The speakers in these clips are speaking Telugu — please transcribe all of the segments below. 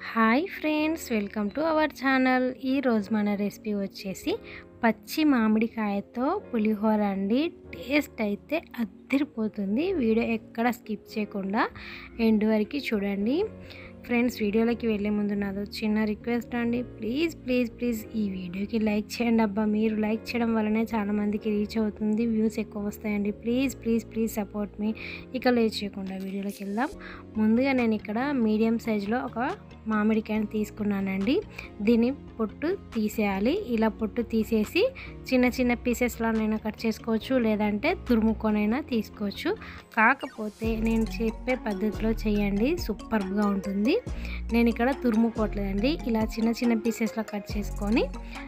Hi friends, welcome to our channel. ఈరోజు మన రెసిపీ వచ్చేసి పచ్చి మామిడికాయతో పులిహోర అండి. టేస్ట్ అయితే అదిరిపోతుంది. వీడియో ఎక్కడ స్కిప్ చేయకుండా ఎండ్ వరకు చూడండి. ఫ్రెండ్స్, వీడియోలోకి వెళ్ళే ముందు నాదో చిన్న రిక్వెస్ట్ అండి. ప్లీజ్ ఈ వీడియోకి లైక్ చేయండి. అబ్బా, మీరు లైక్ చేయడం వల్లనే చాలామందికి రీచ్ అవుతుంది, వ్యూస్ ఎక్కువ వస్తాయండి. Please support me. ఇక లేట్ చేయకుండా వీడియోలోకి వెళ్దాం. ముందుగా నేను ఇక్కడ మీడియం సైజులో ఒక మామిడికాయని తీసుకున్నానండి. దీన్ని పొట్టు తీసేయాలి. ఇలా పొట్టు తీసేసి చిన్న పీసెస్లానైనా కట్ చేసుకోవచ్చు, లేదంటే తురుముకొనైనా తీసుకోవచ్చు. కాకపోతే నేను చెప్పే పద్ధతిలో చేయండి, సూపర్గా ఉంటుంది. నేను ఇక్కడ తురుముకోవట్లేదండి. ఇలా చిన్న పీసెస్లా కట్ చేసుకొని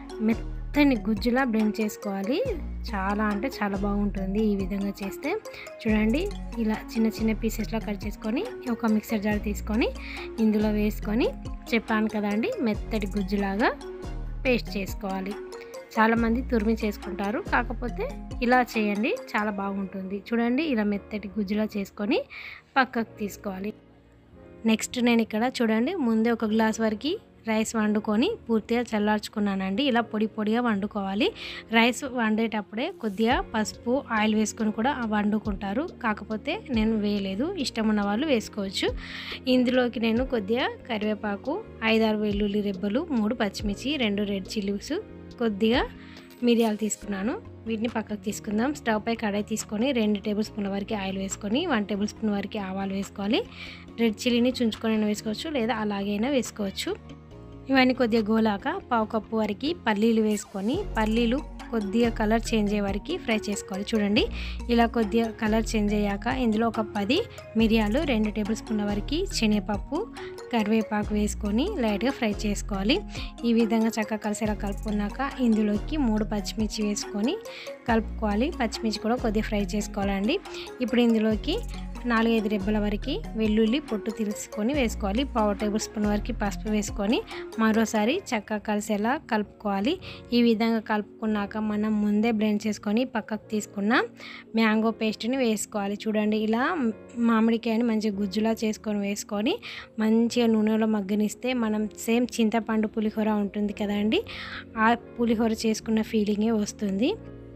మెత్తని గుజ్జులా బ్లెండ్ చేసుకోవాలి. చాలా అంటే చాలా బాగుంటుంది ఈ విధంగా చేస్తే. చూడండి, ఇలా చిన్న పీసెస్లా కట్ చేసుకొని ఒక మిక్సర్ జార్ తీసుకొని ఇందులో వేసుకొని చెప్పాను కదండి, మెత్తటి గుజ్జులాగా పేస్ట్ చేసుకోవాలి. చాలామంది తురిమి చేసుకుంటారు, కాకపోతే ఇలా చేయండి, చాలా బాగుంటుంది. చూడండి, ఇలా మెత్తటి గుజ్జులా చేసుకొని పక్కకు తీసుకోవాలి. నెక్స్ట్ నేను ఇక్కడ చూడండి, ముందే ఒక గ్లాస్ వరకు రైస్ వండుకొని పూర్తిగా చల్లార్చుకున్నానండి. ఇలా పొడిగా వండుకోవాలి. రైస్ వండేటప్పుడే కొద్దిగా పసుపు, ఆయిల్ వేసుకొని కూడా వండుకుంటారు, కాకపోతే నేను వేయలేదు. ఇష్టం ఉన్న వాళ్ళు వేసుకోవచ్చు. ఇందులోకి నేను కొద్దిగా కరివేపాకు, 5-6 వెల్లుల్లి రెబ్బలు, 3 పచ్చిమిర్చి, 2 రెడ్ చిల్లీస్, కొద్దిగా మిరియాలు తీసుకున్నాను. వీటిని పక్కకు తీసుకుందాం. స్టవ్ పై కడాయి తీసుకొని 2 టేబుల్ స్పూన్ల వరకు ఆయిల్ వేసుకొని 1 టేబుల్ స్పూన్ వరకు ఆవాలు వేసుకోవాలి. రెడ్ చిల్లీని చుంచుకొని వేసుకోవచ్చు, లేదా అలాగైనా వేసుకోవచ్చు. ఇవన్నీ కొద్దిగా గోలాక 1/2 కప్పు వరకు పల్లీలు వేసుకొని పల్లీలు కొద్దిగా కలర్ చేంజ్ అయ్యే వరకు ఫ్రై చేసుకోవాలి. చూడండి, ఇలా కొద్దిగా కలర్ చేంజ్ అయ్యాక ఇందులో ఒక 10 మిరియాలు, 2 టేబుల్ స్పూన్ల వరకు శనగపప్పు, కరివేపాకు వేసుకొని లైట్గా ఫ్రై చేసుకోవాలి. ఈ విధంగా చక్కగా కలిసేలా కలుపుకున్నాక ఇందులోకి 3 పచ్చిమిర్చి వేసుకొని కలుపుకోవాలి. పచ్చిమిర్చి కూడా కొద్దిగా ఫ్రై చేసుకోవాలండి. ఇప్పుడు ఇందులోకి 4-5 రెబ్బల వరకు వెల్లుల్లి పొట్టు తీసుకొని వేసుకోవాలి. 1/2 టేబుల్ స్పూన్ వరకు పసుపు వేసుకొని మరోసారి చక్కగా కలిసేలా కలుపుకోవాలి. ఈ విధంగా కలుపుకున్నాక మనం ముందే బ్లెండ్ చేసుకొని పక్కకు తీసుకున్న మ్యాంగో పేస్ట్ని వేసుకోవాలి. చూడండి, ఇలా మామిడికాయని మంచిగా గుజ్జులా చేసుకొని వేసుకొని మంచిగా నూనెలో మగ్గనిస్తే మనం సేమ్ చింతపండు పులిహోర ఉంటుంది కదండి, ఆ పులిహోర చేసుకున్న ఫీలింగే వస్తుంది.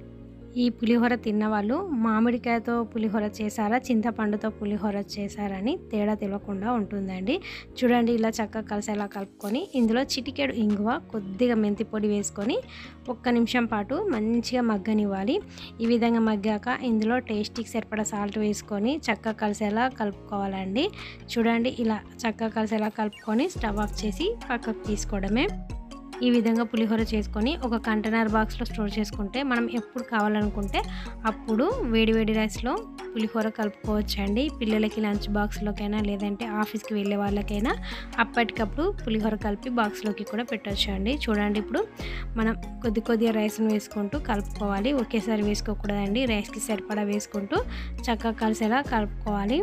ఈ పులిహోర తిన్నవాళ్ళు మామిడికాయతో పులిహోర చేశారా, చింతపండుతో పులిహోర చేశారని తేడా తెలియకుండా ఉంటుందండి. చూడండి, ఇలా చక్కగా కలిసేలా కలుపుకొని ఇందులో చిటికెడు ఇంగువ, కొద్దిగా మెంతి పొడి వేసుకొని 1 నిమిషం పాటు మంచిగా మగ్గనివ్వాలి. ఈ విధంగా మగ్గాక ఇందులో టేస్ట్కి సరిపడా సాల్ట్ వేసుకొని చక్కగా కలిసేలా కలుపుకోవాలండి. చూడండి, ఇలా చక్కగా కలిసేలా కలుపుకొని స్టవ్ ఆఫ్ చేసి పక్కకు తీసుకోవడమే. ఈ విధంగా పులిహోర చేసుకొని ఒక కంటైనర్ బాక్స్లో స్టోర్ చేసుకుంటే మనం ఎప్పుడు కావాలనుకుంటే అప్పుడు వేడి రైస్లో పులిహోర కలుపుకోవచ్చండి. పిల్లలకి లంచ్ బాక్స్లోకైనా, లేదంటే ఆఫీస్కి వెళ్ళే వాళ్ళకైనా అప్పటికప్పుడు పులిహోర కలిపి బాక్స్లోకి కూడా పెట్టవచ్చు అండి. చూడండి, ఇప్పుడు మనం కొద్దిగా రైస్ను వేసుకుంటూ కలుపుకోవాలి. ఒకేసారి వేసుకోకూడదండి, రైస్కి సరిపడా వేసుకుంటూ చక్కగా కలిసేలా కలుపుకోవాలి.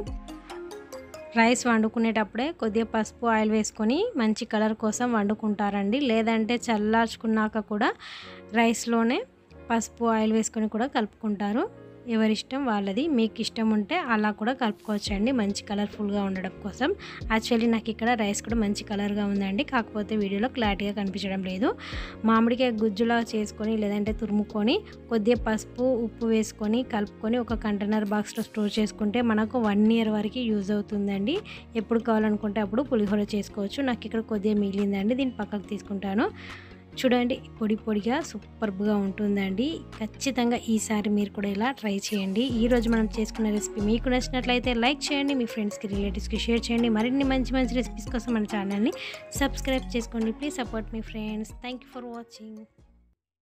రైస్ వండుకునేటప్పుడే కొద్దిగా పసుపు, ఆయిల్ వేసుకొని మంచి కలర్ కోసం వండుకుంటారండి. లేదంటే చల్లార్చుకున్నాక కూడా రైస్లోనే పసుపు, ఆయిల్ వేసుకొని కూడా కలుపుకుంటారు. ఎవరిష్టం వాళ్ళది. మీకు ఇష్టం ఉంటే అలా కూడా కలుపుకోవచ్చండి, మంచి కలర్ఫుల్గా ఉండడం కోసం. యాక్చువల్లీ నాకు ఇక్కడ రైస్ కూడా మంచి కలర్గా ఉందండి, కాకపోతే వీడియోలో క్లారిటీగా కనిపించడం లేదు. మామిడికాయ గుజ్జులా చేసుకొని లేదంటే తురుముకొని కొద్దిగా పసుపు, ఉప్పు వేసుకొని కలుపుకొని ఒక కంటైనర్ బాక్స్లో స్టోర్ చేసుకుంటే మనకు 1 ఇయర్ వరకు యూజ్ అవుతుందండి. ఎప్పుడు కావాలనుకుంటే అప్పుడు పులిహోర చేసుకోవచ్చు. నాకు ఇక్కడ కొద్దిగా మిగిలిందండి, దీన్ని పక్కకు తీసుకుంటాను. చూడండి, పొడిగా సూపర్గా ఉంటుందండి. ఖచ్చితంగా ఈసారి మీరు కూడా ఇలా ట్రై చేయండి. ఈరోజు మనం చేసుకున్న రెసిపీ మీకు నచ్చినట్లయితే లైక్ చేయండి, మీ ఫ్రెండ్స్కి, రిలేటివ్స్కి షేర్ చేయండి. మరిన్ని మంచి రెసిపీస్ కోసం మన ఛానల్ని సబ్స్క్రైబ్ చేసుకోండి. Please support me friends. Thank you for watching.